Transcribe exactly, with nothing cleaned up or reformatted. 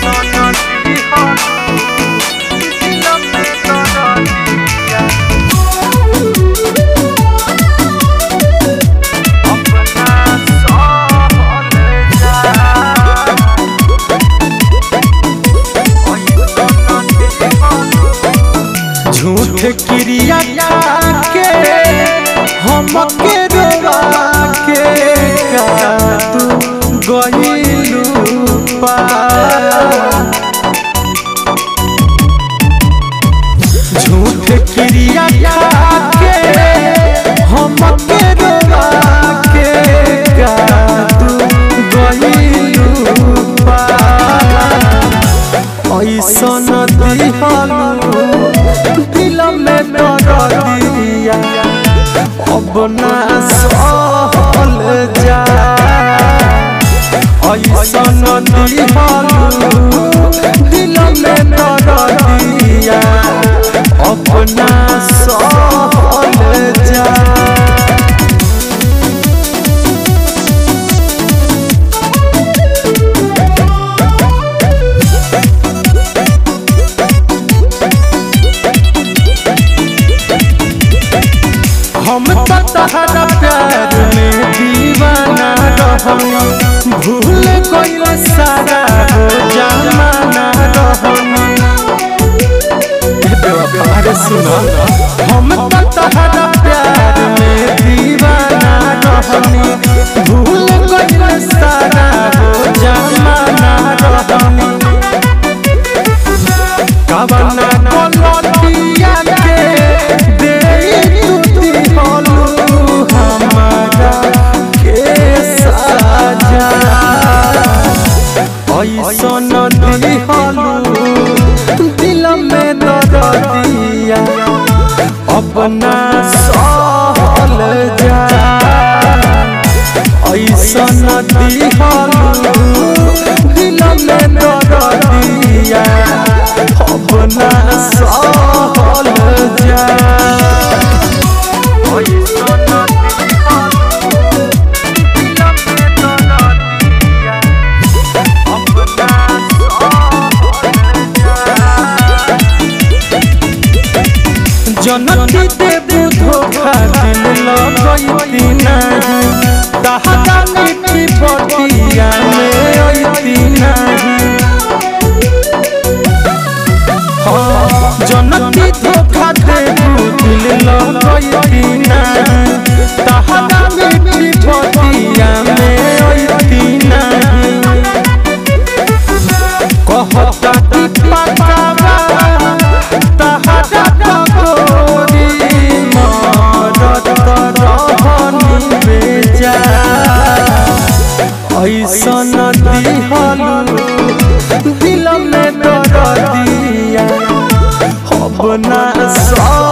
झूठ क्रिया के हमके रोवा के का तू गइलू पार। झूठ क्रिया के हमके रोवा के का तू गइलू पार। ऐसन दिहलू दिल में दर्दिया अब ना सहल जा। ऐसन दिहलू दिल में दर्दिया अब ना सहल जा। हम तो तहरा प्यार में दीवाना रहनी, भूल गइल सारा हो जमाना रहनी। अरे सुनो, हम तो तहरा प्यार में दीवाना रहनी, भूल गइल सारा हो जमाना रहनी। कवना गलतिया के ऐसन दिहलू दिल में दर्दिया अपना सहल जा। ऐसन दिहलू दिल में दर्दिया अपना सहल जा। जनती देबू धोखा दिल लगैती नहीं, तहरा मीठी बतिया में अइती नहीं। हाँ जनती धोखा देबू दिल लगैती नहीं, तहरा मीठी बतिया में अइती नहीं। कहता कि पकावा तहरा ऐसन दिहलू दिल में दर्दिया अब ना